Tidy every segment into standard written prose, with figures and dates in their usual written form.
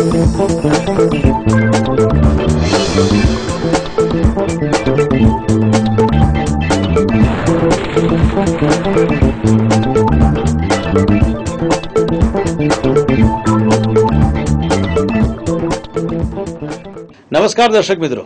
નમસ્કાર દર્શક મિત્રો,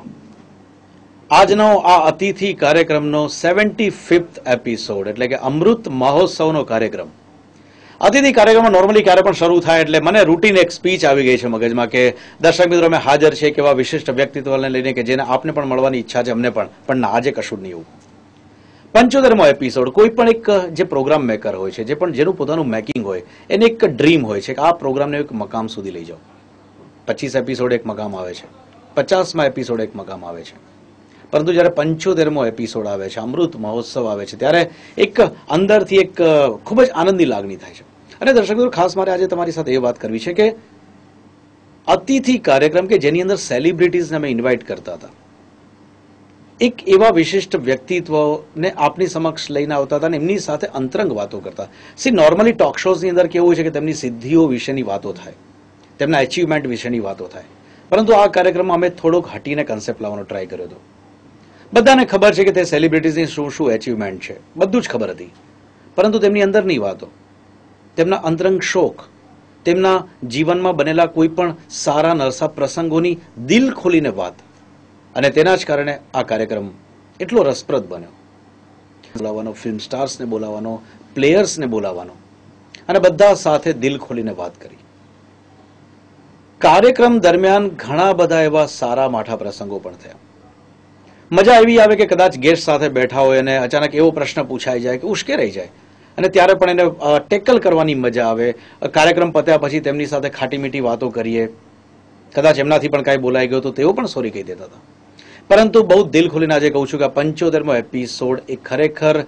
આજનો આ અતિથિ કાર્યક્રમનો 75th એપિસોડ એટલે કે અમૃત મહોત્સવનો કાર્યક્રમ. અતિથિ કાર્યક્રમ નોર્મલી ક્યારે પણ શરૂ થાય એટલે મને રૂટીન એક સ્પીચ આવી ગઈ છે મગજમાં કે દર્શક મિત્રો અમે હાજર છે કેવા વિશિષ્ટ વ્યક્તિત્વને લઈને કે જેને આપને પણ મળવાની ઈચ્છા છે, અમને પણ ના આજે કશું જ નહીં. એવું 75મો એપિસોડ. કોઈ પણ એક જે પ્રોગ્રામ મેકર હોય છે, જે પણ જેનું પોતાનું મેકિંગ હોય, એને એક ડ્રીમ હોય છે કે આ પ્રોગ્રામને એક મકામ સુધી લઈ જાઓ. 25 એપિસોડ એક મકામ આવે છે, 50મા એપિસોડ એક મકામ આવે છે, પરંતુ જ્યારે 75મો એપિસોડ આવે છે, અમૃત મહોત્સવ આવે છે, ત્યારે એક અંદરથી એક ખૂબ જ આનંદની લાગણી થાય છે. અને દર્શક મિત્રો, ખાસ મારે આજે તમારી સાથે એ વાત કરવી છે કે અતિથિ કાર્યક્રમ કે જેની અંદર સેલિબ્રિટીઝને અમે ઇન્વાઇટ કરતા હતા, એક એવા વિશિષ્ટ વ્યક્તિત્વને આપની સમક્ષ લઈને આવતા હતા અને એમની સાથે અંતરંગ વાતો કરતા. નોર્મલી ટોક શોઝની અંદર કેવું હોય છે કે તેમની સિદ્ધિઓ વિશેની વાતો થાય, તેમના એચિવમેન્ટ વિશેની વાતો થાય, પરંતુ આ કાર્યક્રમમાં અમે થોડોક હટીને કન્સેપ્ટ લાવવાનો ટ્રાય કર્યો હતો. બધાને ખબર છે કે તે સેલિબ્રિટીઝની શું શું એચિવમેન્ટ છે, બધું જ ખબર હતી, પરંતુ તેમની અંદરની વાતો, તેમના અંતરંગ શોખ, તેમના જીવનમાં બનેલા કોઈ પણ સારા નરસા પ્રસંગોની દિલ ખોલીને વાત, અને તેના જ કારણે આ કાર્યક્રમ એટલો રસપ્રદ બન્યો. બોલાવવાનો, ફિલ્મ સ્ટાર્સને બોલાવવાનો, પ્લેયર્સને બોલાવવાનો અને બધા સાથે દિલ ખોલીને વાત કરી. કાર્યક્રમ દરમિયાન ઘણા બધા એવા સારા માઠા પ્રસંગો પણ થયા. મજા એવી આવે કે કદાચ ગેસ્ટ સાથે બેઠા હોય અને અચાનક એવો પ્રશ્ન પૂછાઈ જાય કે ઉશ્કેરાઈ જાય, અને ત્યારે પણ એને ટેકલ કરવાની મજા આવે. કાર્યક્રમ પત્યા પછી તેમની સાથે ખાટી મીઠી વાતો કરીએ, કદાચ એમનાથી પણ કાંઈ બોલાઈ ગયો તો તેઓ પણ સોરી કહી દેતા હતા. પરંતુ બહુ દિલ ખોલીને આજે કહું છું કે 75મો એપિસોડ એ ખરેખર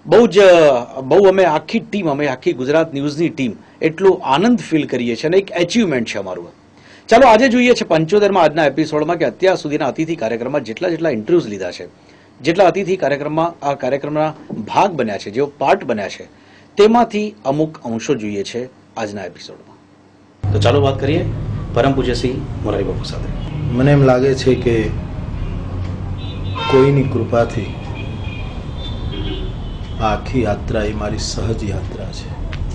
બહુ અમે આખી ટીમ, અમે આખી ગુજરાત ન્યૂઝની ટીમ એટલું આનંદ ફીલ કરીએ છીએ અને એક એચિવમેન્ટ છે અમારું. ચાલો આજે જોઈએ છે 75માં આજના એપિસોડમાં કે અત્યાર સુધીના અતિથિ કાર્યક્રમમાં જેટલા ઇન્ટરવ્યુઝ લીધા છે, જેટલા અતિથિ કાર્યક્રમમાં આ કાર્યક્રમના ભાગ બન્યા છે, જેઓ પાર્ટ બન્યા છે, તેમાંથી અમુક અંશો જોઈએ છે આજના એપિસોડમાં. તો ચાલો વાત કરીએ પરમ પૂજ્ય શ્રી મોરારી બાપુ સાથે. મને એમ લાગે છે કે કોઈની કૃપાથી આખી યાત્રા એ મારી સહજ યાત્રા છે.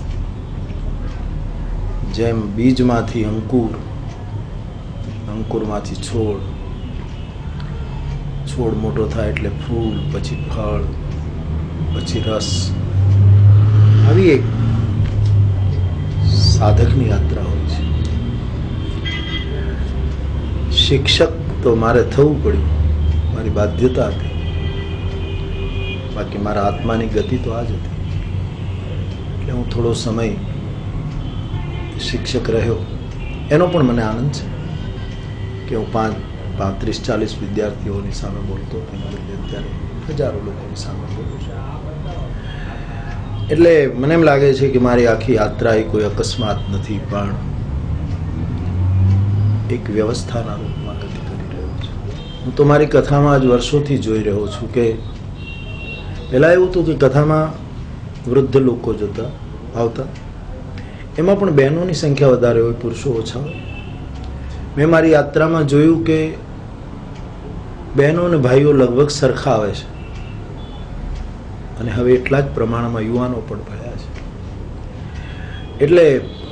જેમ બીજમાંથી અંકુર, અંકુરમાંથી છોડ, છોડ મોટો થાય એટલે ફૂલ, પછી ફળ, પછી રસ, આવી એક સાધકની યાત્રા હોય છે. શિક્ષક તો મારે થવું પડ્યું, મારી બાધ્યતા હતી, બાકી મારા આત્માની ગતિ તો આ જ હતી. એટલે હું થોડો સમય શિક્ષક રહ્યો. એનો પણ મને આનંદ છે કે હું 35-40 વિદ્યાર્થીઓની સામે બોલતો હતો, અત્યારે હજારો લોકોની સામે બોલું છું. એટલે મને એમ લાગે છે કે મારી આખી યાત્રા એ કોઈ અકસ્માત નથી, પણ એક વ્યવસ્થાના રૂપમાં ગતિ કરી રહ્યો છે. હું તો મારી કથામાં જ વર્ષોથી જોઈ રહ્યો છું કે પહેલાં એવું હતું કે કથામાં વૃદ્ધ લોકો જતા આવતા, એમાં પણ બહેનોની સંખ્યા વધારે હોય, પુરુષો ઓછા હોય. મેં મારી યાત્રામાં જોયું કે બહેનો અને ભાઈઓ લગભગ સરખા આવે છે, અને હવે એટલા જ પ્રમાણમાં યુવાનો પણ ભળ્યા છે. એટલે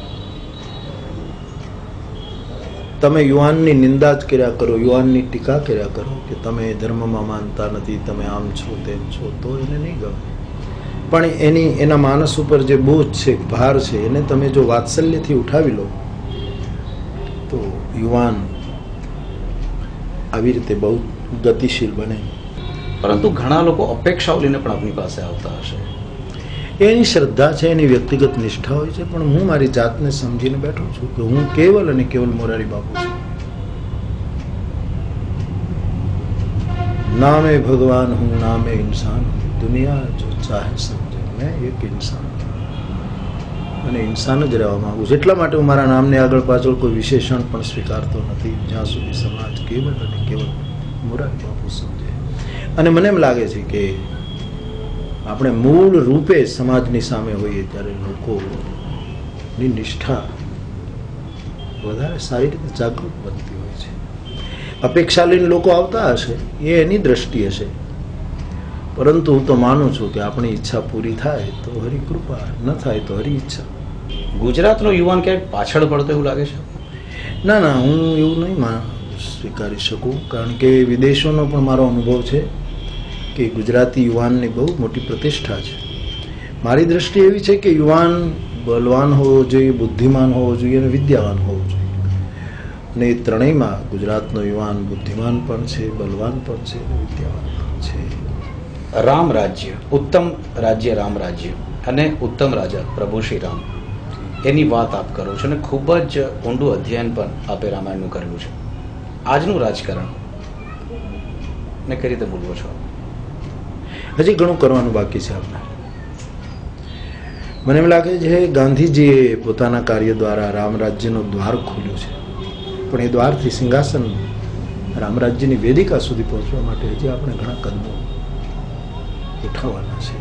તમે યુવાનની નિંદા જ કર્યા કરો, યુવાનની ટીકા કર્યા કરો કે તમે ધર્મમાં માનતા નથી, તમે આમ છો તેમ છો, તો એને નહીં ગમે. પણ એના માનસ ઉપર જે બોજ છે, ભાર છે, એને તમે જો વાત્સલ્યથી ઉઠાવી લો તો યુવાન આવી રીતે બહુ ગતિશીલ બને. પરંતુ ઘણા લોકો અપેક્ષાઓ લઈને પણ આપની પાસે આવતા હશે. એની શ્રદ્ધા છે, એની વ્યક્તિગત નિષ્ઠા હોય છે, પણ હું મારી જાતને સમજીને બેઠો છું કે હું કેવલ અને કેવલ મોરારી બાપુ છું. નામે ભગવાન હું, નામે ઇન્સાન હું, દુનિયા જો ચાહે સમજે મેં એક ઇન્સાન, અને ઇન્સાન જ રહેવા માંગુ છું. એટલા માટે હું મારા નામને આગળ પાછળ કોઈ વિશેષણ પણ સ્વીકારતો નથી, જ્યાં સુધી સમાજ કેવલ અને કેવલ મોરારી બાપુ સમજે. અને મને એમ લાગે છે કે આપણે મૂળ રૂપે સમાજની સામે હોઈએ ત્યારે લોકોની નિષ્ઠા વધારે સારી રીતે જાગૃત બનતી હોય છે. અપેક્ષા લઈને લોકો આવતા હશે, એ એની દ્રષ્ટિ હશે, પરંતુ હું તો માનું છું કે આપણી ઈચ્છા પૂરી થાય તો હરી કૃપા, ન થાય તો હરી ઈચ્છા. ગુજરાતનો યુવાન ક્યાંક પાછળ પડતો એવું લાગે છે? ના ના, હું એવું નહીં સ્વીકારી શકું, કારણ કે વિદેશોનો પણ મારો અનુભવ છે કે ગુજરાતી યુવાનની બહુ મોટી પ્રતિષ્ઠા છે. મારી દ્રષ્ટિ એવી છે કે યુવાન બલવાન હોવો જોઈએ, બુદ્ધિમાન હોવો જોઈએ અને વિદ્યાવાન હોવો જોઈએ. અને એ ત્રણેયમાં ગુજરાતનો યુવાન બુદ્ધિમાન પણ છે, બલવાન પણ છે, વિદ્યાવાન પણ છે. રામ રાજ્ય, ઉત્તમ રાજ્ય રામ રાજ્ય અને ઉત્તમ રાજા પ્રભુ શ્રી રામ, એની વાત આપ કરો છો અને ખૂબ જ ઊંડું અધ્યયન પણ આપે રામાયણનું કરેલું છે. આજનું રાજકારણ ને કઈ રીતે બોલવો છો? હજી ઘણું કરવાનું બાકી છે આપણે. મને એમ લાગે છે ગાંધીજીએ પોતાના કાર્ય દ્વારા રામ રાજ્યનો દ્વાર ખોલ્યો છે, પણ એ દ્વારથી સિંહાસન રામ રાજ્યની વેદિકા સુધી પહોંચવા માટે હજી આપણે ઘણા કદમો ઉઠાવવાના છે.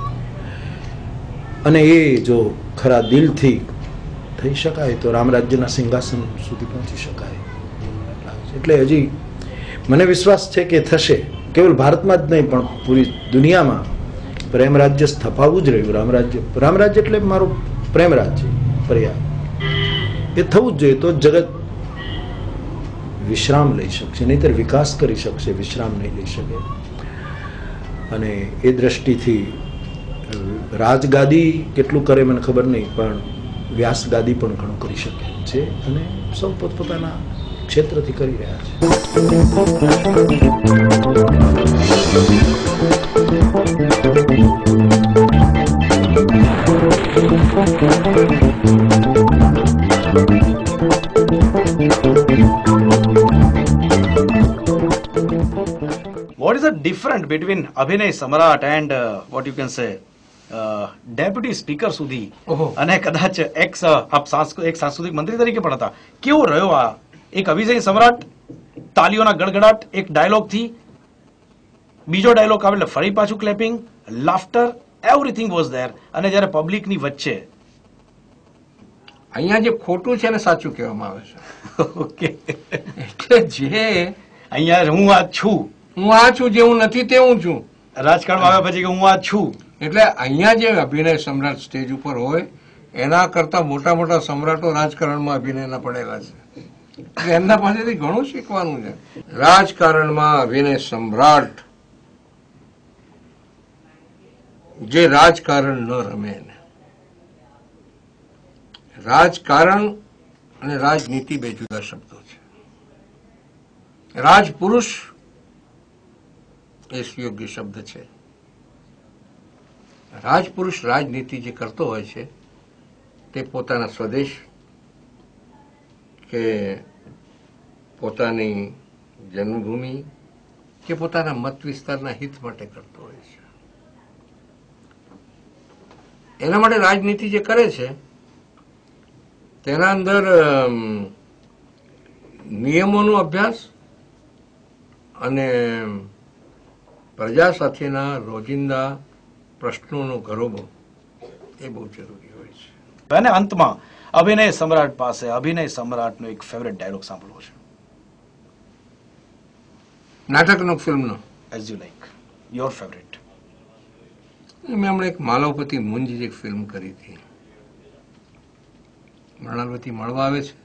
અને એ જો ખરા દિલથી થઈ શકાય તો રામ રાજ્યના સિંહાસન સુધી પહોંચી શકાય. એટલે હજી મને વિશ્વાસ છે કે થશે. કેવલ ભારતમાં જ નહીં પણ પૂરી દુનિયામાં પ્રેમ રાજ્ય સ્થપાવવું જ રહ્યું. રામ રાજ્ય એટલે મારું પ્રેમ રાજ્ય, પર્યાય એ થવું જ જોઈએ. તો જગત વિશ્રામ લઈ શકશે, નહીતર વિકાસ કરી શકશે, વિશ્રામ નહીં લઈ શકે. અને એ દ્રષ્ટિથી રાજગાદી કેટલું કરે મને ખબર નહીં, પણ વ્યાસગાદી પણ ઘણું કરી શકે છે અને સૌ પોતપોતાના ક્ષેત્રથી કરી રહ્યા છે. What is the difference between Abhinay Samrat and what you can say deputy speaker સુધી અને કદાચ એક સાંસ્કૃતિક મંત્રી તરીકે પણ હતા? કેવો રહ્યો આ એક અભિનય સમ્રાટ? તાલીઓના ગડગડાટ એક ડાયલોગ થી બીજો ડાયલોગ આવે એટલે ફરી પાછું clapping, laughter, everything was there. અને જ્યારે પબ્લિકની વચ્ચે અહીંયા જે ખોટું છે ને સાચું કહેવામાં આવે છે. ઓકે, એટલે જે અહીંયા હું આ છું, હું આ છું, જે હું નથી તે હું છું. રાજકારણમાં આવ્યા પછી કે હું આ છું. એટલે અહીંયા જે અભિનય સમ્રાટ સ્ટેજ ઉપર હોય એના કરતા મોટા મોટા સમ્રાટો રાજકારણમાં અભિનયના પડેલા છે. એટલે એમના પાસેથી ઘણું શીખવાનું છે. રાજકારણમાં અભિનય સમ્રાટ જે રાજકારણ ન રમે ને, રાજકારણ અને રાજનીતિ બે જુદા શબ્દો છે. રાજપુરુષ એ સુયોગ્ય શબ્દ છે. રાજપુરુષ રાજનીતિ જે કરતો હોય છે તે પોતાના સ્વદેશ કે પોતાની જન્મભૂમિ કે પોતાના મત વિસ્તારના હિત માટે કરતો હોય છે. એના માટે રાજનીતિ જે કરે છે તેના અંદર નિયમોનો અભ્યાસ અને પ્રજા સાથેના રોજિંદા પ્રશ્નોનો ગરોબો એ બહુ જરૂરી હોય છે. અને અંતમાં અભિનય સમ્રાટ પાસે અભિનય સમ્રાટનો એક ફેવરેટ ડાયલોગ સાંભળવો છે. નાટકનો, ફિલ્મનો, as you like, your favourite. મેં હમણાં એક માલવપતિ મુંજ એક ફિલ્મ કરી હતી. મૃણાલવતી મળવા આવે છે,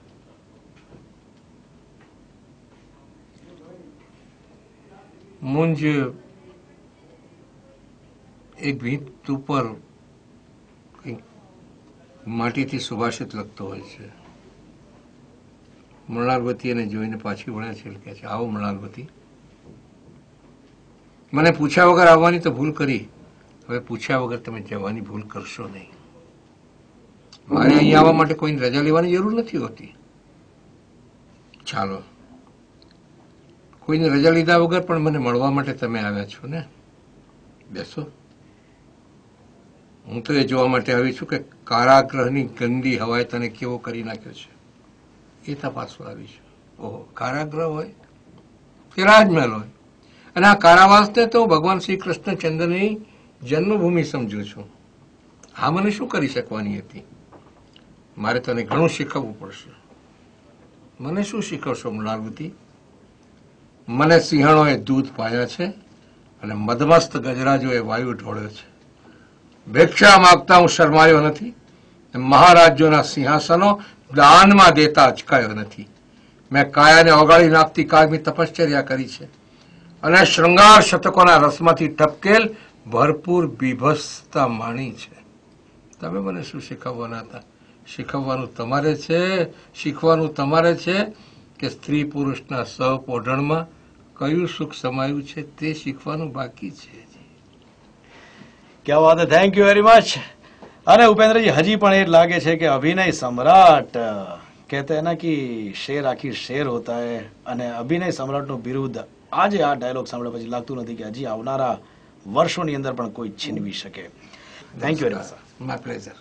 મુંજ એક ભીંત ઉપર માટીથી સુભાષિત લખતો હોય છે. મૃણાલવતી એને જોઈને પાછી વળે છે, કહે છે, આવો મૃણાલવતી, મને પૂછ્યા વગર આવવાની તો ભૂલ કરી, હવે પૂછ્યા વગર તમે જવાની ભૂલ કરશો નહીં. મારે અહીં આવવા માટે કોઈને રજા લેવાની જરૂર નથી હોતી. ચાલો, કોઈને રજા લીધા વગર પણ મને મળવા માટે તમે આવ્યા છો ને, બેસો. હું તો એ જોવા માટે આવી છું કે કારાગૃહની ગંદી હવાએ તને કેવો કરી નાખ્યો છે, એ તપાસવા આવી છું. ઓહો, કારાગૃહ હોય કે રાજમહેલ હોય, અને આ કારાવાસને તો ભગવાન શ્રી કૃષ્ણચંદ્રની જન્મભૂમિ સમજુ છું. આ મને શું કરી શકવાની હતી? મારે તને ઘણું શીખવવું પડશે. મને શું શીખવશો મૃણાલવતી? મને સિંહણોએ દૂધ પાયા છે અને મદમસ્ત ગજરાજોએ વાયુ ઢોળ્યો છે. ભિક્ષા માંગતા હું શરમાયો નથી. મહારાજ્યોના સિંહાસનો દાનમાં દેતા અચકાયો નથી. મેં કાયાને ઓગાળી નાખતી કાયમી તપશ્ચર્યા કરી છે અને શૃંગાર શતકોના રસમાંથી ટપકેલ ભરપૂર બીભત્સતા માણી છે. તમે મને શું શીખવવાના હતા? શીખવવાનું તમારે છે, શીખવાનું તમારે છે કે સ્ત્રી પુરુષના સહપોઢણમાં કયું સુખ સમાયું છે તે શીખવાનું બાકી છે. क्या बात है, थैंक यू वेरी मच. अरे उपेंद्र जी, हजी पण ये लागे छे कि अभिनय सम्राट कहते हैं ना कि शेर आखिर शेर होता है અને અભિનય સમ્રાટનું બિરુદ આજે આ ડાયલોગ સાંભળ્યા પછી લાગતું નથી કે હજી આવનારા વર્ષોની અંદર પણ કોઈ છીનવી શકે. Thank you very much. My pleasure.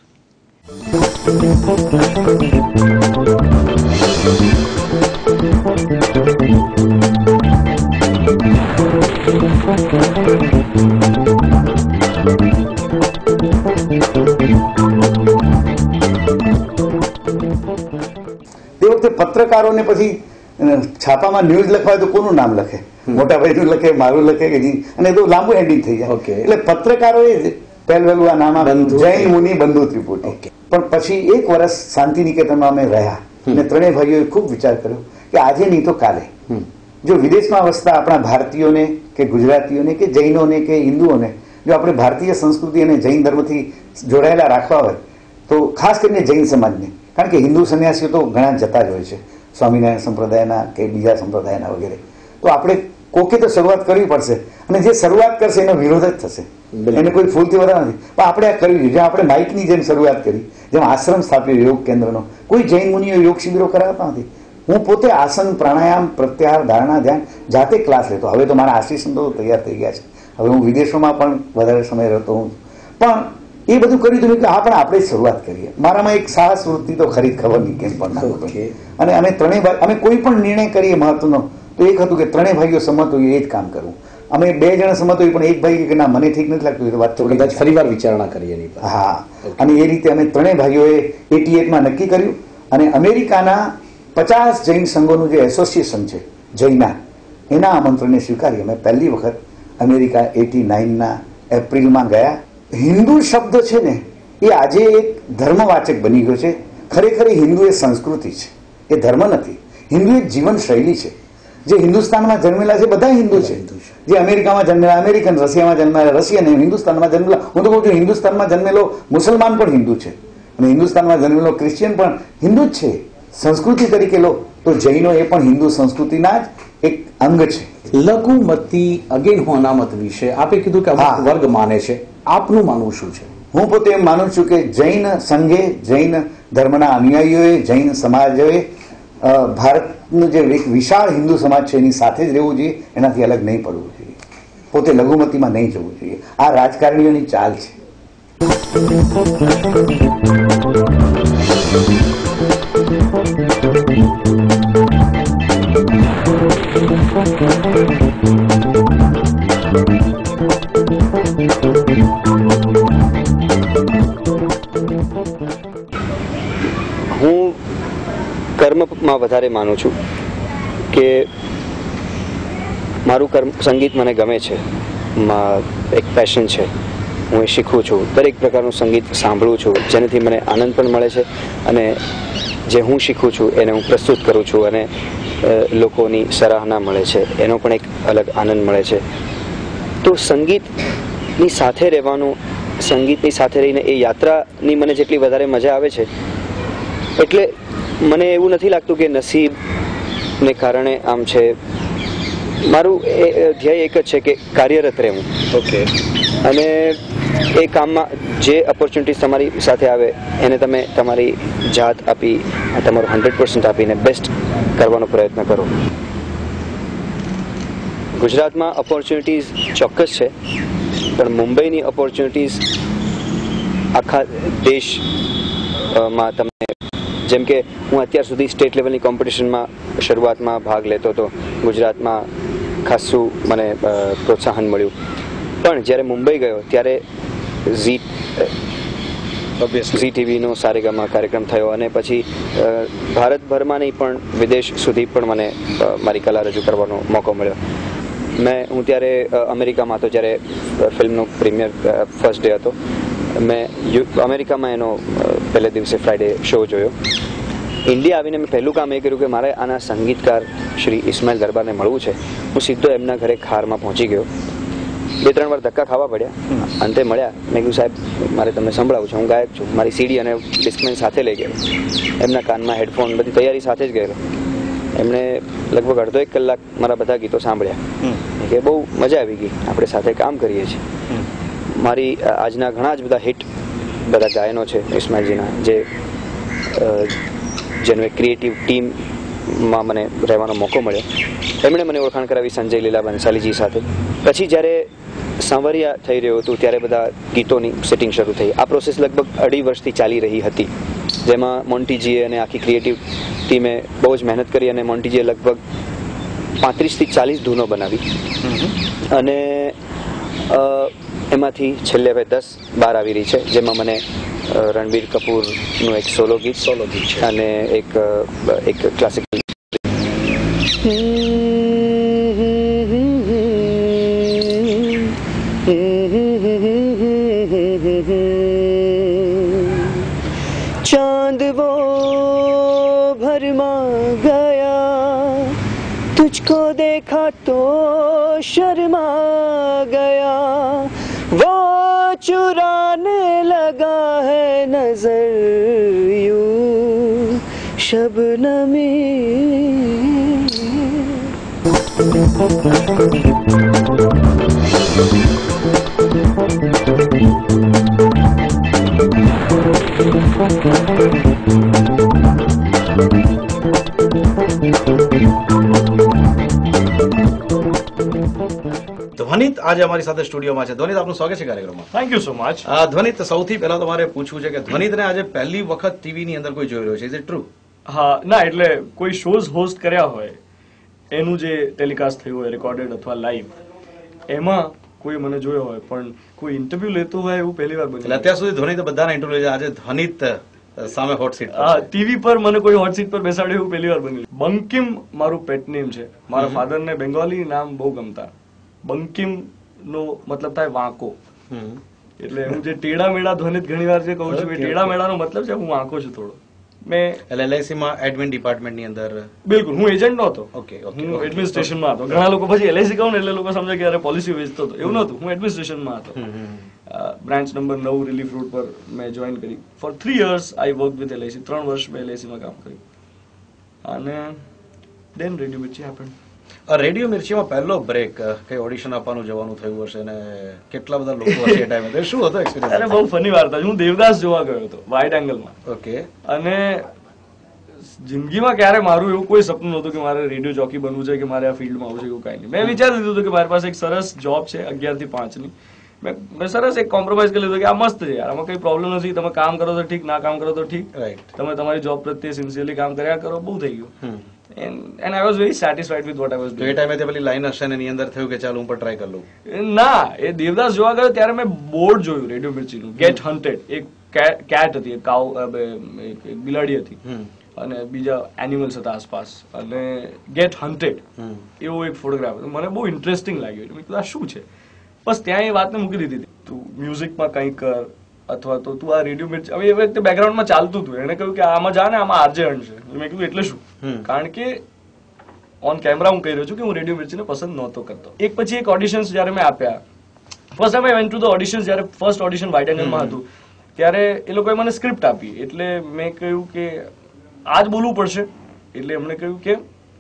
તે વખતે પત્રકારોને પછી છાપામાં ન્યૂઝ લખવા હોય તો કોનું નામ લખે? મોટા ભાઈનું લખે, મારું લખે કે જી, અને એ તો લાંબુ હેડિંગ થઈ જાય. એટલે પત્રકારોએ પહેલું આ નામ જૈન મુનિ બંધુ ત્રિપુટી. પણ પછી એક વર્ષ શાંતિ નિકેતનમાં અમે રહ્યા અને ત્રણેય ભાઈઓએ ખૂબ વિચાર કર્યો કે આજે નહીં તો કાલે જો વિદેશમાં વસતા આપણા ભારતીયોને કે ગુજરાતીઓને કે જૈનોને કે હિન્દુઓને જો આપણે ભારતીય સંસ્કૃતિ અને જૈન ધર્મથી જોડાયેલા રાખવા હોય તો ખાસ કરીને જૈન સમાજને, કારણ કે હિન્દુ સંન્યાસીઓ તો ઘણા જતા જ હોય છે, સ્વામિનારાયણ સંપ્રદાયના કે બીજા સંપ્રદાયના વગેરે, તો આપણે કોકે તો શરૂઆત કરવી પડશે અને જે શરૂઆત કરશે એનો વિરોધ જ થશે, એને કોઈ ફૂલથી વધારે નથી. પણ આપણે આ કરવી જોઈએ. જેમ આપણે માઇકની જેમ શરૂઆત કરી, જેમ આશ્રમ સ્થાપ્યો યોગ કેન્દ્રનો, કોઈ જૈન મુનિઓ યોગ શિબિરો કરાવતા નથી. હું પોતે આસન, પ્રાણાયામ, પ્રત્યાહાર, ધારણા, ધ્યાન જાતે ક્લાસ લેતો. હવે તો મારા આસિસ્ટન્ટો તૈયાર થઈ ગયા છે. હવે હું વિદેશોમાં પણ વધારે સમય રહેતો હું, પણ એ બધું કર્યું હતું કે હા પણ આપણે જ શરૂઆત કરીએ. મારામાં એક સાહસ વૃત્તિ તો ખરી ખબર નહીં કેમ પણ ના. અને અમે ત્રણેય ભાઈ, અમે કોઈ પણ નિર્ણય કરીએ મહત્વનો તો એક હતું કે ત્રણેય ભાઈઓ સંમત હોય એ જ કામ કરવું. અમે બે જણા સંમત હોય પણ એક ભાઈ કે ના મને ઠીક નથી લાગતું, વાત તો કદાચ ફરીવાર વિચારણા કરીએ. હા, અને એ રીતે અમે ત્રણેય ભાઈઓએ 88માં નક્કી કર્યું અને અમેરિકાના 50 જૈન સંઘોનું જે એસોસિએશન છે જૈના, એના આમંત્રણને સ્વીકારી અમે પહેલી વખત અમેરિકા 89ના એપ્રિલમાં ગયા. હિન્દુ શબ્દ છે ને એ આજે એક ધર્મવાચક બની ગયો છે. ખરેખર હિન્દુ એ સંસ્કૃતિ છે, એ ધર્મ નથી. હિન્દુ એક જીવન શૈલી છે. જે હિન્દુસ્તાનમાં જન્મેલા છે બધા હિન્દુ છે, જે અમેરિકામાં જન્મેલા અમેરિકન, રશિયામાં જન્મેલા રશિયન, હિન્દુસ્તાનમાં જન્મેલા, હું તો કહું છું હિન્દુસ્તાનમાં જન્મેલો મુસલમાન પણ હિન્દુ છે અને હિન્દુસ્તાનમાં જન્મેલો ક્રિશ્ચિયન પણ હિન્દુ જ છે. સંસ્કૃતિ તરીકે લો તો જૈનો એ પણ હિન્દુ સંસ્કૃતિના જ એક અંગ છે. લઘુમતી અગેન હું અનામત વિશે આપે કીધું કે અમુક વર્ગ માને છે, આપનું માનવું શું છે? હું પોતે એમ માનું છું કે જૈન સંઘે, જૈન ધર્મના અનુયાયીઓએ, જૈન સમાજોએ ભારતનું જે એક વિશાળ હિન્દુ સમાજ છે એની સાથે જ રહેવું જોઈએ, એનાથી અલગ નહીં પડવું જોઈએ. પોતે લઘુમતીમાં નહીં જવું જોઈએ. આ રાજકારણીઓની ચાલ છે. હું કર્મમાં વધારે માનું છું કે મારું કર્મ, સંગીત મને ગમે છે, એક પેશન છે, હું એ શીખું છું. દરેક પ્રકારનું સંગીત સાંભળું છું જેનાથી મને આનંદ પણ મળે છે અને જે હું શીખું છું એને હું પ્રસ્તુત કરું છું અને લોકોની સરાહના મળે છે, એનો પણ એક અલગ આનંદ મળે છે. તો સંગીતની સાથે રહેવાનું, સંગીતની સાથે રહીને એ યાત્રાની મને જેટલી વધારે મજા આવે છે, એટલે મને એવું નથી લાગતું કે નસીબને કારણે આમ છે. મારું ધ્યેય એક જ છે કે કાર્યરત રહેવું. ઓકે. અને એ કામમાં જે ઓપોર્ચ્યુનિટીઝ તમારી સાથે આવે એને તમે તમારી જાત આપી, તમારું 100% આપીને બેસ્ટ કરવાનો પ્રયત્ન કરો. ગુજરાતમાં ઓપોર્ચ્યુનિટીઝ ચોક્કસ છે, પણ મુંબઈની ઓપોર્ચ્યુનિટીઝ આખા દેશમાં તમે, જેમ કે હું અત્યાર સુધી સ્ટેટ લેવલની કોમ્પિટિશનમાં શરૂઆતમાં ભાગ લેતો હતો, ગુજરાતમાં ખાસું મને પ્રોત્સાહન મળ્યું. પણ જ્યારે મુંબઈ ગયો ત્યારે ઝી ટીવીનો સારેગામા કાર્યક્રમ થયો અને પછી ભારતભરમાં નહીં પણ વિદેશ સુધી પણ મને મારી કલા રજૂ કરવાનો મોકો મળ્યો. હું ત્યારે અમેરિકામાં હતો જ્યારે ફિલ્મનો પ્રીમિયર ફર્સ્ટ ડે હતો. મેં અમેરિકામાં એનો પહેલે દિવસે ફ્રાઈડે શો જોયો. ઇન્ડિયા આવીને મેં પહેલું કામ એ કર્યું કે મારે આના સંગીતકાર શ્રી ઇસ્માઇલ દરબારને મળવું છે. હું સીધો એમના ઘરે ખારમાં પહોંચી ગયો. 2-3 વાર ધક્કા ખાવા પડ્યા. અંતે મળ્યા. મેં કીધું સાહેબ મારે તમને સંભળાવું છે, હું ગાયક છું. મારી સીડી અને ડિસ્કમેન સાથે લઈ ગયો. એમના કાનમાં હેડફોન બધી તૈયારી સાથે જ ગયેલો. એમણે લગભગ અડધો 1 કલાક મારા બધા ગીતો સાંભળ્યા કે બહુ મજા આવી ગઈ, આપણે સાથે કામ કરીએ છીએ. મારી આજના ઘણા જ બધા હિટ બધા ગાયનો છે ઇસ્માઇલજીના, જેનું એક ક્રિએટિવ ટીમમાં મને રહેવાનો મોકો મળ્યો. એમણે મને ઓળખાણ કરાવી સંજય લીલા બંસાલીજી સાથે. પછી જ્યારે સાંવરિયા થઈ રહ્યું હતું ત્યારે બધા ગીતોની સેટિંગ શરૂ થઈ. આ પ્રોસેસ લગભગ 2.5 વર્ષથી ચાલી રહી હતી, જેમાં મોન્ટીજીએ અને આખી ક્રિએટિવ ટીમે બહુ જ મહેનત કરી અને મોન્ટીજીએ લગભગ 35 થી 40 ધૂનો બનાવી અને એમાંથી છેલ્લે હવે 10 બહાર આવી રહી છે, જેમાં મને રણબીર કપૂરનું એક સોલો ગીત છે અને એક ક્લાસિકલ. चांद वो भरमा गया, तुझको देखा तो शर्मा गया, वो चुराने लगा है नजर यूं शबनमी. ધ્વનિત આજે અમારી સાથે સ્ટુડિયોમાં છે. ધ્વનિત, આપનું સ્વાગત છે કાર્યક્રમમાં. Thank you so much. Dhvanit, સૌથી પહેલા તો મારે પૂછવું છે કે ધ્વનિતને આજે પહેલી વખત ટીવી ની અંદર કોઈ જોઈ રહ્યો છે, ઇઝ ઇટ ટ્રુ? હા, ના, એટલે કોઈ શોઝ હોસ્ટ કર્યા હોય એનું જે ટેલિકાસ્ટ થયું હોય રેકોર્ડેડ અથવા લાઈવ, એમાં કોઈ મને જોયો હોય, પણ કોઈ ઇન્ટરવ્યુ લેતો હોય એવું પહેલી વાર બન્યું. અત્યાર સુધી ધ્વનિત બધાના ઇન્ટરવ્યુ છે, આજે ધ્વનિત સામે હોટ સીટ. હા, ટીવી પર મને કોઈ હોટ સીટ પર બેસાડ્યું એવું પહેલી વાર બન્યું. બંકિમ મારું પેટ નેમ છે. મારા ફાધરને બેંગોલી નામ બહુ ગમતા. બંકિમ નો મતલબ થાય વાંકો. એટલે હું જે ટેડા મેળા ધ્વનિત ઘણી વાર જે કહું છું, એ ટેડા મેળાનો મતલબ છે હું વાંકો છું થોડો. મેં LIC માં એડમિન ડિપાર્ટમેન્ટ ની અંદર. બિલકુલ, હું એજન્ટ નહોતો. ઓકે, હું એડમિનિસ્ટ્રેશનમાં હતો. ઘણા લોકો પછી LIC કહું ને એટલે લોકો સમજે કે અરે પોલિસી વેચતો હતો. એવું નહોતું, હું એડમિનિસ્ટ્રેશનમાં હતો. બ્રાન્ચ નંબર 9 રિલીફ રોડ પર મેં જોઈન કરી. For 3 years I work with LIC. 3 વર્ષ મેં LIC માં કામ કર્યું અને then Radio Mirchi happened. Radio મિર્ચીમાં પહેલો બ્રેક કઈ ઓડિશન આપવાનું જવાનું થયું હશે ને કેટલા બધા લોકો હશે એ ટાઈમે, શું હતો એક્સપિરિયન્સ? અરે બહુ ફની વાર્તા છે. હું દેવદાસ જોવા ગયો હતો વાઇડ એંગલમાં. ઓકે. અને જિંદગીમાં ક્યારે મારું એવું કોઈ સપનું નહોતું કે મારે રેડિયો જોકી બનવું છે કે મારે આ ફિલ્ડમાં આવવું છે, એવું કાંઈ નહીં. મેં વિચારી લીધું હતું કે મારી પાસે એક સરસ જોબ છે 11 થી 5 ની. મેં સરસ એક કોમ્પ્રોમાઇઝ કરી લીધું કે આ મસ્ત છે યાર, આમાં કઈ પ્રોબ્લેમ નથી. તમે કામ કરો તો ઠીક, ના કામ કરો તો ઠીક, તમે તમારી જોબ પ્રત્યે સિન્સિયરલી કામ કર્યા કરો, બહુ થઈ ગયું. And I was very satisfied with what I was doing. એ ટાઈમે તે પેલી લાઈન હશે ને એની અંદર થયું કે ચાલ હું પણ ટ્રાય કરી લઉં. ના, એ દેવદાસ જોવા ગયો ત્યારે મેં બોર્ડ જોયું રેડિયો મિર્ચીનું, ગેટ હન્ટેડ. એક કેટ હતી, એક કાઉ, એક બિલાડી હતી અને બીજા એનિમલ્સ હતા આસપાસ, અને ગેટ હન્ટેડ એવો એક ફોટોગ્રાફ હતો. મને બહુ ઇન્ટરેસ્ટિંગ લાગ્યું. મેં કીધું આ શું છે? બસ ત્યાં એ વાતને મૂકી દીધી હતી. તું મ્યુઝિકમાં કંઈ કર અથવા તો તું આ રેડિયો મિર્ચી. હવે એ વખતે બેકગ્રાઉન્ડમાં ચાલતું હતું. એને કહ્યું કે આમાં જા ને, આમાં RJ હન છે. મેં કીધું એટલે શું? કારણ કે ઓન કેમેરા હું કહી રહ્યો છું કે હું રેડિયો મિર્ચીને પસંદ નહોતો કરતો. એક પછી એક ઓડિશન્સ જ્યારે મેં આપ્યા, first time I went to the auditions. જ્યારે ફર્સ્ટ ઓડિશન વાઇડ એંગલમાં હતું ત્યારે એ લોકોએ મને સ્ક્રિપ્ટ આપી. એટલે મેં કહ્યું કે આ જ બોલવું પડશે. એટલે એમણે કહ્યું કે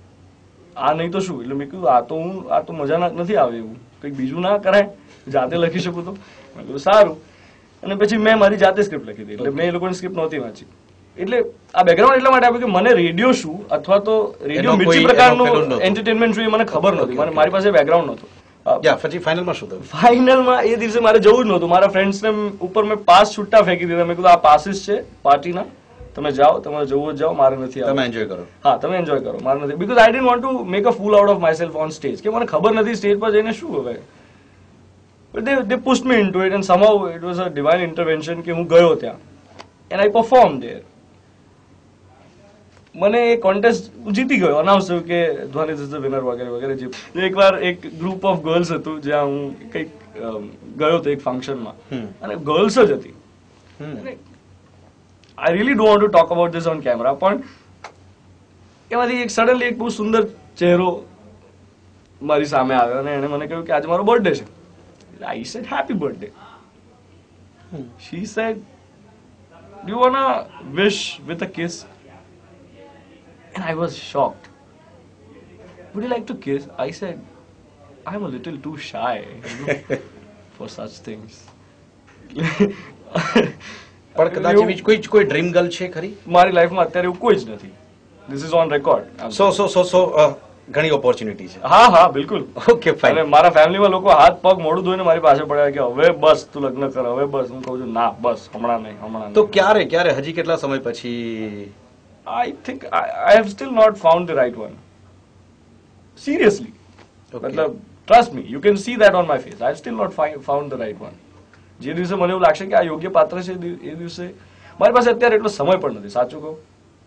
આ નહીં તો શું? એટલે મેં કહ્યું આ તો મજા નથી આવે, એવું કંઈક બીજું ના કરાય, જાતે લખી શકું તો. મેં કહ્યું સારું. અને પછી મેં મારી જાતે સ્ક્રિપ્ટ લખી હતી. એટલે મેં એ લોકોની સ્ક્રિપ્ટ નહોતી વાંચી. એટલે આ બેકગ્રાઉન્ડ એટલા માટે આપ્યું કે મને રેડિયો શું અથવા તો રેડિયો મિર્ચી પ્રકારનું એન્ટરટેનમેન્ટ શું એ મને ખબર નહોતી. મારી પાસે બેકગ્રાઉન્ડ નહોતું. પછી ફાઇનલમાં શું થયું? ફાઇનલમાં એ દિવસે મારે જવું જ નહોતું. મારા ફ્રેન્ડ્સને ઉપર મેં પાસ છૂટા ફેંકી દીધા. મેં કીધું આ પાસીસ છે પાર્ટીના, તમે જાઓ, તમારે જવું જ જાઓ, મારે નથી. તમે એન્જોય કરો. હા, તમે એન્જોય કરો, મારે નથી. Because I didn't want to make a fool out of myself on stage. કે મને ખબર નથી સ્ટેજ પર જઈને શું હવે. But they pushed me into it and somehow it was a divine intervention કે હું ગયો ત્યાં. and I performed there. મને એ કોન્ટેસ્ટ જીતી ગયો, અનાઉન્સ થયું કે ધ્વનિ ઇઝ ધ વિનર વગેરે વગેરે. જે એકવાર એક ગ્રુપ ઓફ ગર્લ્સ હતું જ્યાં હું કંઈક ગયો હતો એક ફંક્શનમાં, અને ગર્લ્સ જ હતી. I really don't want to talk about this on camera, પણ એમાંથી એક સડનલી એક બહુ સુંદર ચહેરો મારી સામે આવ્યો અને એણે મને કહ્યું કે આજે મારો બર્થડે છે. I said happy birthday. She said, do you wanna wish with a kiss? And I was shocked. Would you like to kiss? I said, I'm a little too shy, you know, for such things. પણ કદાચ એવી કોઈ dream girl છે ખરી મારી લાઈફમાં? અત્યારે એવું કોઈ જ નથી. This is on record. સો ઘણી ઓપોર્ચ્યુનિટી છે. હા બિલકુલ. Okay fine. અને મારા ફેમિલીમાં લોકો હાથ પગ મોઢું ધોઈને મારી પાસે પડ્યા કે હવે બસ તું લગ્ન કર, હવે બસ. હું કહું છું ના, બસ હમણાં નહીં. તો ક્યારે હજી કેટલા સમય પછી? I think I have still not found the right one. Seriously. मतलब, trust me, you can see that on my face. I have still not found the right one. જે દિવસે મને એવું લાગશે કે આ યોગ્ય પાત્ર છે એ દિવસે મારી પાસે અત્યારે એટલો સમય પણ નથી, સાચું કહું.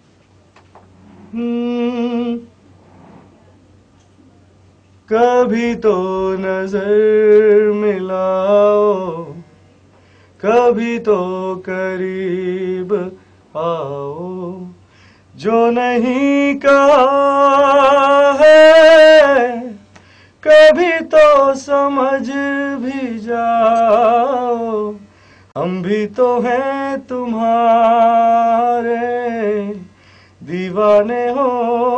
કભી તો નજર મિલાઓ, કભી તો કરીબ आओ, जो नहीं कहा है कभी तो समझ भी जाओ, हम भी तो हैं तुम्हारे, दीवाने हो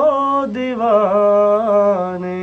दीवाने.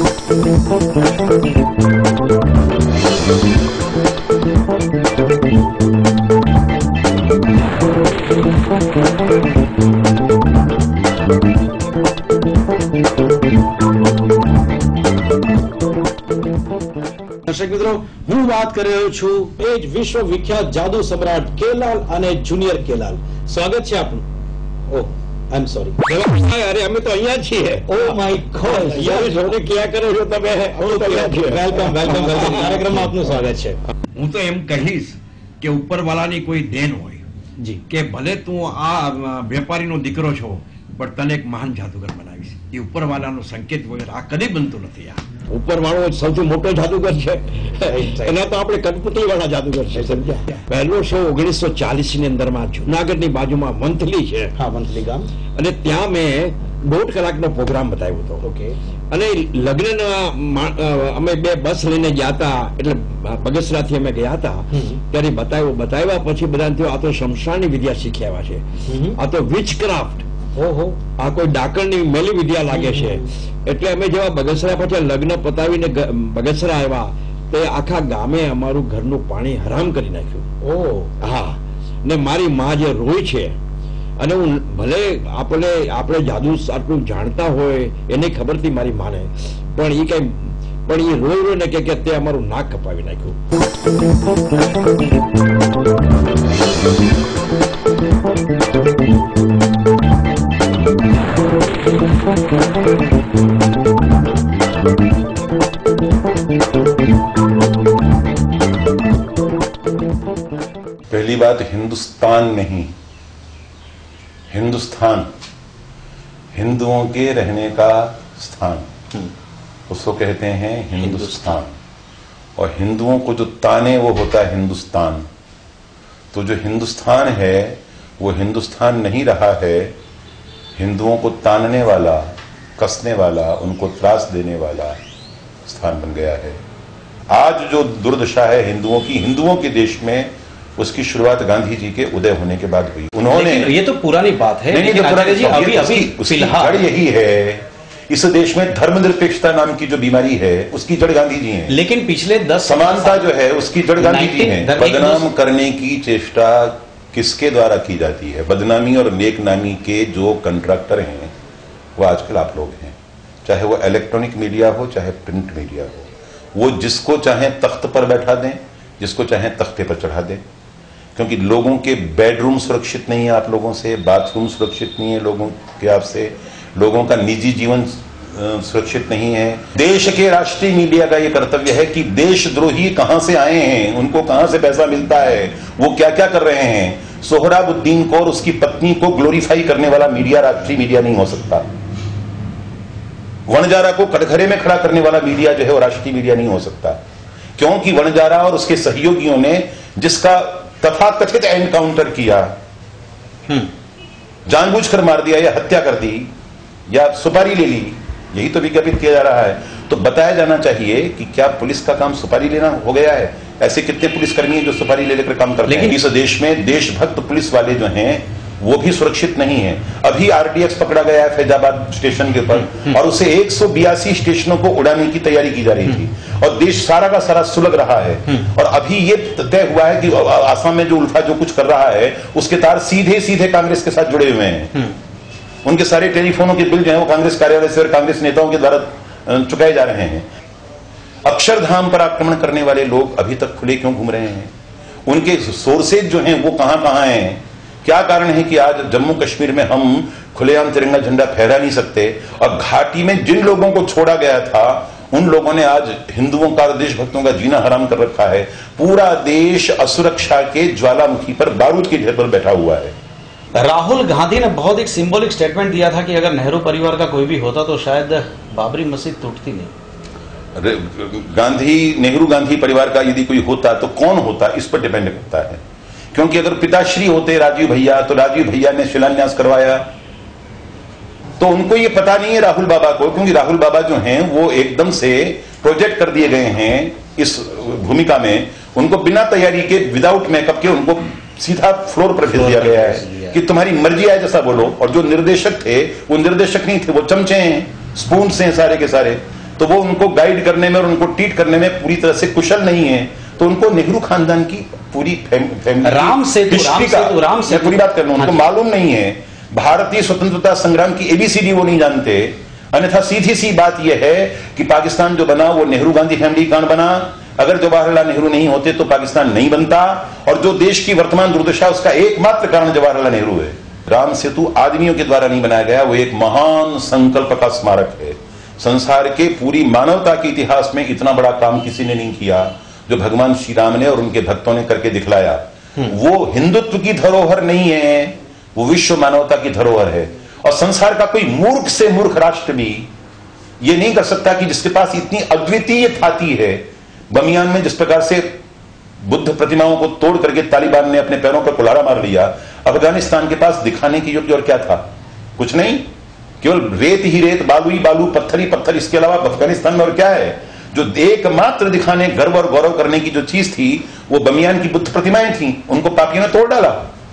દર્શક મિત્રો, હું વાત કરી રહ્યો છું એ જ વિશ્વ વિખ્યાત જાદુ સમ્રાટ કેલાલ અને જુનિયર કેલાલ. સ્વાગત છે આપનું. Oh, I am sorry. અરે અમે તો અહીંયા છીએ. ઓ માય ગોડ, ક્યાં કરો છો તમે? વેલકમ. કાર્યક્રમમાં આપનું સ્વાગત છે. હું તો એમ કહીશ કે ઉપરવાળાની કોઈ દેન હોય જી, કે ભલે તું આ વેપારીનો દીકરો છો પણ તને એક મહાન જાદુગર બનાવીશ. એ ઉપરવાળાનો સંકેત વગર આ કદી બનતું નથી. આ ઉપરવાળો સૌથી મોટો જાદુગર છે. એના તો આપણે કઠપુતળી વાળા જાદુગર છે, સમજ્યા? પહેલો શો 1940 ની અંદરમાં જુનાગઢની બાજુમાં વંથલી છે. હા, વંથલી ગામ. અને ત્યાં મેં 1.5 કલાકનો પ્રોગ્રામ બતાવ્યો હતો. ઓકે. અને લગ્નના અમે 2 બસ લઈને ગયા હતા, એટલે બગસરાથી અમે ગયા હતા. ત્યારે બતાવ્યા પછી બધાને થયું આ તો શમશાની વિદ્યા શીખી આવ્યા છે, આ તો વિચક્રાફ્ટ, ઓહો, આ કોઈ ડાકણની મેલી વિદ્યા લાગે છે. એટલે અમે જેવા બગસરા પછી લગ્ન પતાવીને બગસરા આવ્યા તે આખા ગામે અમારું ઘરનું પાણી હરામ કરી નાખ્યું. ઓહ, હા. ને મારી માં જે રોય છે, અને હું ભલે આપણે જાદુ આટલું જાણતા હોય એને ખબર હતી મારી માને, પણ એ રોય ને કે તે અમારું નાક કપાવી નાખ્યું. पहली बात, हिंदुस्तान नहीं, हिंदुस्तान, हिंदुओं के रहने का स्थान, उसको कहते हैं हिंदुस्तान. और हिंदुओं को जो ताने वो होता है हिंदुस्तान. तो जो हिंदुस्तान है वो हिंदुस्तान नहीं रहा है, हिंदुओं को तानने वाला, कसने वाला, उनको त्रास देने वाला स्थान बन गया है. आज जो दुर्दशा है हिंदुओं के देश में, उसकी शुरुआत गांधी जी के उदय होने के बाद हुई. उन्होंने, ये तो पुरानी बात है, लेकिन उसकी जड़ यही है. इस देश में धर्मनिरपेक्षता नाम की जो बीमारी है उसकी जड़ गांधी जी है. लेकिन पिछले 10 समानता जो है उसकी जड़ गांधी जी है. बदनाम करने की चेष्टा किसके द्वारा की जाती है? बदनामी और नेकनामी के जो कंट्रैक्टर हैं वो आजकल आप लोग हैं, चाहे वो इलेक्ट्रॉनिक मीडिया हो चाहे प्रिंट मीडिया हो. वो जिसको चाहे तख्त पर बैठा दें, जिसको चाहे तख्ते पर चढ़ा दें. क्योंकि लोगों के बेडरूम सुरक्षित नहीं है आप लोगों से, बाथरूम सुरक्षित नहीं है लोगों के आपसे, लोगों का निजी जीवन सुरक्षित नहीं है. देश के राष्ट्रीय मीडिया का यह कर्तव्य है कि देशद्रोही कहां से आए हैं, उनको कहां से पैसा मिलता है, वो क्या क्या कर रहे हैं, सोहराबुद्दीन को और उसकी पत्नी को ग्लोरीफाई करने वाला मीडिया राष्ट्रीय मीडिया नहीं हो सकता। वणजारा को कटघरे में खड़ा करने वाला मीडिया जो है वो राष्ट्रीय मीडिया नहीं हो सकता, क्योंकि वणजारा और उसके सहयोगियों ने जिसका तथाकथित एनकाउंटर किया, जानबूझकर मार दिया या हत्या कर दी या सुपारी ले ली, यही तो विज्ञापित किया जा रहा है। तो बताया जाना चाहिए कि क्या पुलिस का काम सुपारी लेना हो गया है? ऐसे कितने पुलिसकर्मी हैं जो सुपारी ले लेकर काम करते हैं? लेकिन इस देश में देशभक्त पुलिस वाले जो हैं वो भी सुरक्षित नहीं है। अभी आरडीएक्स पकड़ा गया है फैजाबाद स्टेशन के ऊपर और उसे 182 स्टेशनों को उड़ाने की तैयारी की जा रही थी और देश सारा का सारा सुलग रहा है। और अभी ये तय हुआ है कि आसाम में जो उल्फा जो कुछ कर रहा है उसके तार सीधे सीधे कांग्रेस के साथ जुड़े हुए हैं। उनके सारे टेलीफोनों के बिल जो है वो कांग्रेस कार्यालय से और कांग्रेस नेताओं के द्वारा चुकाए जा रहे हैं। अक्षरधाम पर आक्रमण करने वाले लोग अभी तक खुले क्यों घूम रहे हैं? उनके सोर्सेज जो हैं वो कहां हैं? क्या कारण है कि आज जम्मू कश्मीर में हम खुलेआम तिरंगा झंडा फहरा नहीं सकते? और घाटी में जिन लोगों को छोड़ा गया था उन लोगों ने आज हिंदुओं का, देशभक्तों का जीना हराम कर रखा है। पूरा देश असुरक्षा के ज्वालामुखी पर, बारूद के ढेर पर बैठा हुआ है। राहुल गांधी ने बहुत एक सिंबॉलिक स्टेटमेंट दिया था कि अगर नेहरू परिवार का कोई भी होता तो शायद बाबरी मस्जिद टूटती नहीं। नेहरू गांधी परिवार का यदि कोई होता तो कौन होता, इस पर डिपेंड करता है। क्योंकि अगर पिताश्री होते राजीव भैया तो राजीव भैया ने शिलान्यास करवाया, तो उनको ये पता नहीं है राहुल बाबा को, क्योंकि राहुल बाबा जो हैं वो एकदम से प्रोजेक्ट कर दिए गए हैं इस भूमिका में। उनको बिना तैयारी के, विदाउट मेकअप के उनको सीधा फ्लोर पर भेज दिया गया है कि तुम्हारी मर्जी आए जैसा बोलो। और जो निर्देशक थे वो निर्देशक नहीं थे, वो चमचे हैं, स्पून हैं सारे के सारे। तो वो उनको गाइड करने में और उनको ट्रीट करने में पूरी तरह से कुशल नहीं है। तो उनको नेहरू खानदान की पूरी फैमिली, राम सेतु पूरी बात कर लूं, उनको मालूम नहीं है। भारतीय स्वतंत्रता संग्राम की एबीसीडी वो नहीं जानते। अन्यथा सीधी सी बात यह है कि पाकिस्तान जो बना वो नेहरू गांधी फैमिली कारण बना। अगर जवाहरलाल नेहरू नहीं होते तो पाकिस्तान नहीं बनता। और जो देश की वर्तमान दुर्दशा उसका एकमात्र कारण जवाहरलाल नेहरू है। राम सेतु आदमियों के द्वारा नहीं बनाया गया, वो एक महान संकल्प का स्मारक है। संसार के पूरी मानवता के इतिहास में इतना बड़ा काम किसी ने नहीं किया जो भगवान श्री राम ने और उनके भक्तों ने करके दिखलाया। वो हिंदुत्व की धरोहर नहीं है, वो विश्व मानवता की धरोहर है। और संसार का कोई मूर्ख से मूर्ख राष्ट्र भी ये नहीं कर सकता कि जिसके पास इतनी अद्वितीय थाती है। बमियान में जिस प्रकार से बुद्ध प्रतिमाओं को तोड़ करके तालिबान ने अपने पैरों पर कुल्हाड़ा मार लिया, अफगानिस्तान के पास दिखाने की योग्य और क्या था? कुछ नहीं, केवल रेत ही रेत, बालू ही बालू, पत्थर ही पत्थर। इसके अलावा अफगानिस्तान में और क्या है? जो एकमात्र दिखाने, गर्व और गौरव करने की जो चीज थी वो बमियान की बुद्ध प्रतिमाएं थी, उनको पापियों ने तोड़ डाला।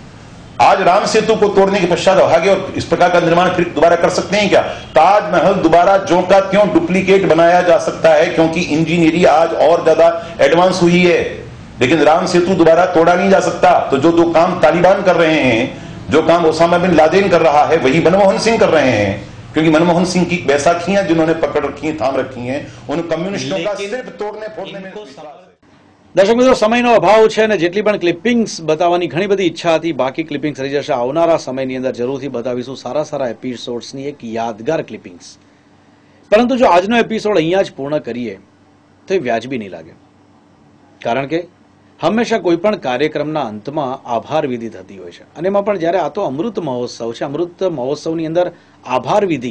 आज राम सेतु को तोड़ने के पश्चात आगे और इस प्रकार का निर्माण फिर दोबारा कर सकते हैं क्या? ताजमहल दोबारा ज्यों का त्यों डुप्लीकेट बनाया जा सकता है, क्योंकि इंजीनियरिंग आज और ज्यादा एडवांस हुई है। लेकिन राम सेतु दोबारा तोड़ा नहीं जा सकता। तो जो दो काम तालिबान कर रहे हैं, जो काम ओसामा बिन लादेन कर रहा है, वही मनमोहन सिंह कर रहे हैं। क्योंकि मनमोहन सिंह की बैसाखियां जिन्होंने पकड़ रखी हैं, थाम रखी हैं, उन कम्युनिस्टों का सिर्फ तोड़ने फोड़ने में विश्वास है। દર્શક મિત્રો, સમયનો અભાવ છે અને જેટલી પણ ક્લિપિંગ્સ બતાવવાની ઘણી બધી ઈચ્છા હતી, બાકી ક્લિપિંગ્સ રહી જશે। આવનારા સમયની અંદર જરૂરથી બતાવીશું સારા સારા એપિસોડ્સની એક યાદગાર ક્લિપિંગ્સ। પરંતુ જો આજનો એપિસોડ અહીંયા જ પૂર્ણ કરીએ તો એ વ્યાજબી નહીં લાગે, કારણ કે હંમેશા કોઈ પણ કાર્યક્રમના અંતમાં આભાર વિધિ થતી હોય છે અને એમાં પણ જ્યારે આ તો અમૃત મહોત્સવ છે, અમૃત મહોત્સવની અંદર આભાર વિધિ।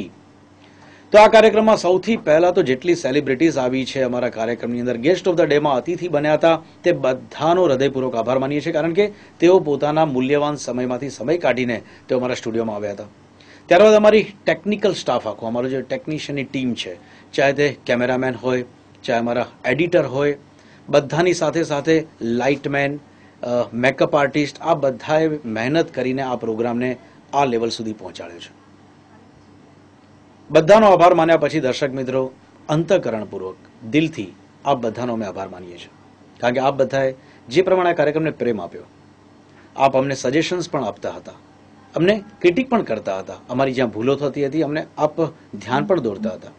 તો આ કાર્યક્રમમાં સૌથી પહેલા તો જેટલી સેલિબ્રિટીઝ આવી છે અમારા કાર્યક્રમની અંદર, ગેસ્ટ ઓફ ધ ડેમાં અતિથિ બન્યા હતા, તે બધાનો હૃદયપૂર્વક આભાર માનીએ છીએ, કારણ કે તેઓ પોતાના મૂલ્યવાન સમયમાંથી સમય કાઢીને તેઓ અમારા સ્ટુડિયોમાં આવ્યા હતા। ત્યારબાદ અમારી ટેકનિકલ સ્ટાફ આખો, અમારો જે ટેકનિશિયનની ટીમ છે, ચાહે તે કેમેરામેન હોય, ચાહે અમારા એડિટર હોય, બધાની સાથે સાથે લાઇટમેન, મેકઅપ આર્ટિસ્ટ, આ બધાએ મહેનત કરીને આ પ્રોગ્રામને આ લેવલ સુધી પહોંચાડ્યો છે। બધાનો આભાર માન્યા પછી દર્શક મિત્રો, અંતઃકરણપૂર્વક દિલથી આપ બધાનો અમે આભાર માનીએ છીએ, કારણ કે આપ બધાએ જે પ્રમાણે આ કાર્યક્રમને પ્રેમ આપ્યો, આપ અમને સજેશન્સ પણ આપતા હતા, અમને ક્રિટિક પણ કરતા હતા, અમારી જ્યાં ભૂલો થતી હતી અમને આપ ધ્યાન પણ દોરતા હતા।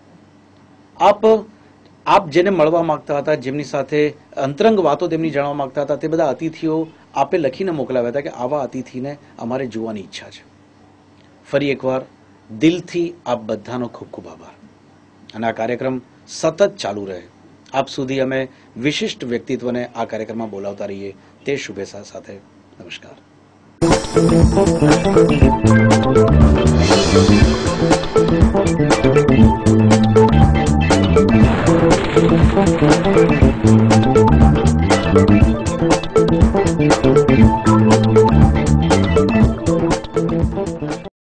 આપ જેને મળવા માંગતા હતા, જેમની સાથે અંતરંગ વાતો તેમની જાણવા માંગતા હતા, તે બધા અતિથિઓ આપે લખીને મોકલાવ્યા હતા કે આવા અતિથિને અમારે જોવાની ઈચ્છા છે। ફરી એકવાર દિલથી આપ બધાનો ખૂબ ખૂબ આભાર અને આ કાર્યક્રમ સતત ચાલુ રહે, આપ સુધી અમે વિશિષ્ટ વ્યક્તિત્વને આ કાર્યક્રમમાં બોલાવતા રહીએ તે શુભેચ્છા સાથે નમસ્કાર।